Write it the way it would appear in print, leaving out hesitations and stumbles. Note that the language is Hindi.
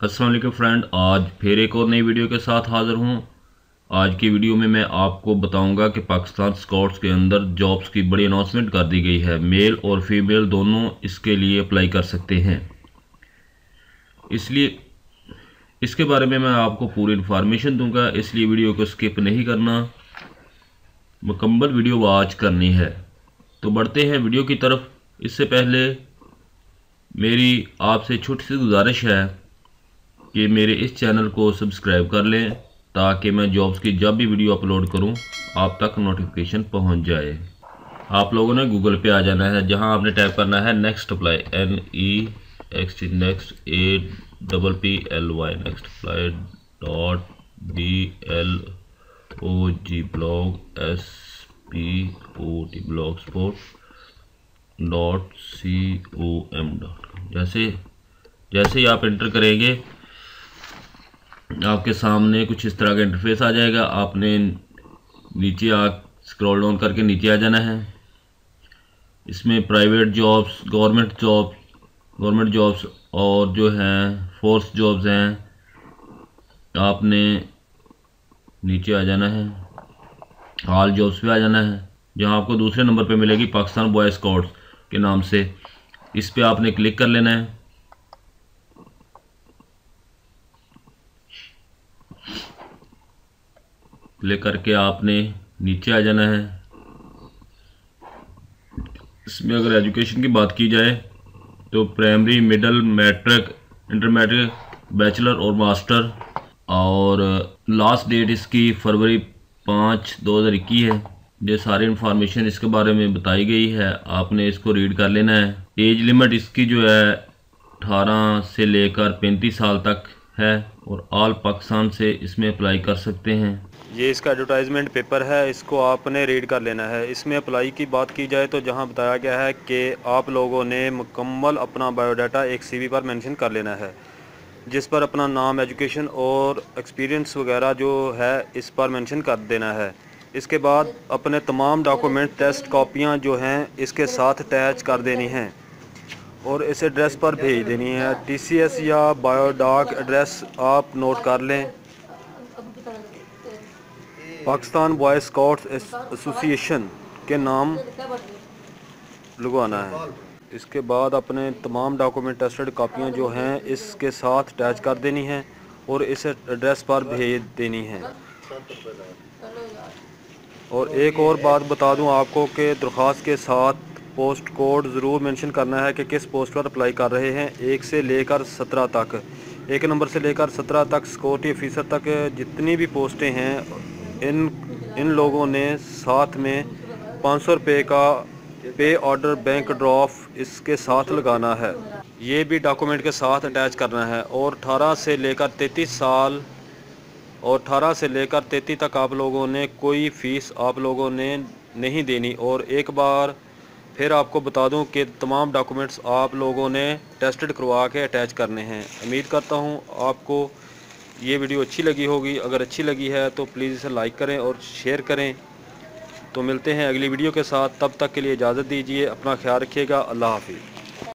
अस्सलाम वालेकुम फ्रेंड, आज फिर एक और नई वीडियो के साथ हाज़िर हूँ। आज की वीडियो में मैं आपको बताऊंगा कि पाकिस्तान स्काउट्स के अंदर जॉब्स की बड़ी अनाउंसमेंट कर दी गई है। मेल और फीमेल दोनों इसके लिए अप्लाई कर सकते हैं। इसलिए इसके बारे में मैं आपको पूरी इन्फॉर्मेशन दूंगा, इसलिए वीडियो को स्किप नहीं करना, मुकम्मल वीडियो वॉच करनी है। तो बढ़ते हैं वीडियो की तरफ। इससे पहले मेरी आपसे छोटी सी गुजारिश है कि मेरे इस चैनल को सब्सक्राइब कर लें ताकि मैं जॉब्स की जब भी वीडियो अपलोड करूं आप तक नोटिफिकेशन पहुंच जाए। आप लोगों ने गूगल पे आ जाना है, जहां आपने टाइप करना है next apply, NEXT next APPLY next apply .BLOG blog SPOT blogspot.com। जैसे ही आप एंटर करेंगे आपके सामने कुछ इस तरह का इंटरफेस आ जाएगा। आपने नीचे स्क्रॉल डाउन करके नीचे आ जाना है। इसमें प्राइवेट जॉब्स, गवर्नमेंट जॉब्स और जो हैं फोर्स जॉब्स हैं, आपने नीचे आ जाना है। ऑल जॉब्स पे आ जाना है, जहां आपको दूसरे नंबर पे मिलेगी पाकिस्तान बॉय स्काउट्स के नाम से। इस पे आपने क्लिक कर लेना है। क्लिक करके आपने नीचे आ जाना है। इसमें अगर एजुकेशन की बात की जाए तो primary, middle, matric, intermediate, bachelor और मास्टर, और लास्ट डेट इसकी फरवरी 5, 2021 है। ये सारी इंफॉर्मेशन इसके बारे में बताई गई है, आपने इसको रीड कर लेना है। एज लिमिट इसकी जो है 18 से लेकर 35 साल तक है और ऑल पाकिस्तान से इसमें अप्लाई कर सकते हैं। ये इसका एडवर्टाइजमेंट पेपर है, इसको आपने रीड कर लेना है। इसमें अप्लाई की बात की जाए तो जहां बताया गया है कि आप लोगों ने मुकम्मल अपना बायोडाटा एक CV पर मेंशन कर लेना है, जिस पर अपना नाम, एजुकेशन और एक्सपीरियंस वगैरह जो है इस पर मेंशन कर देना है। इसके बाद अपने तमाम डॉक्यूमेंट, टेस्ट कॉपियाँ जो हैं इसके साथ अटैच कर देनी हैं और इस एड्रेस पर भेज देनी है। TCS या बायोडाक एड्रेस आप नोट कर लें। पाकिस्तान बॉय स्काउट्स एसोसिएशन के नाम लगवाना है। इसके बाद अपने तमाम डॉक्यूमेंट, टेस्टेड कापियाँ जो हैं इसके साथ अटैच कर देनी हैं और इस एड्रेस पर भेज देनी हैं। और एक और बात बता दूं आपको कि दरख्वास्त के साथ पोस्ट कोड ज़रूर मेंशन करना है कि किस पोस्ट पर अप्लाई कर रहे हैं। 1 से लेकर 17 तक, 1 नंबर से लेकर 17 तक सिक्योरिटी ऑफिसर तक जितनी भी पोस्टें हैं इन लोगों ने साथ में 500 रुपये का पे ऑर्डर बैंक ड्राफ्ट इसके साथ लगाना है। ये भी डॉक्यूमेंट के साथ अटैच करना है। और 18 से लेकर 33 तक आप लोगों ने कोई फ़ीस आप लोगों ने नहीं देनी। और एक बार फिर आपको बता दूं कि तमाम डॉक्यूमेंट्स आप लोगों ने टेस्टेड करवा के अटैच करने हैं। उम्मीद करता हूं आपको ये वीडियो अच्छी लगी होगी। अगर अच्छी लगी है तो प्लीज़ इसे लाइक करें और शेयर करें। तो मिलते हैं अगली वीडियो के साथ, तब तक के लिए इजाज़त दीजिए। अपना ख्याल रखिएगा। अल्लाह हाफिज़।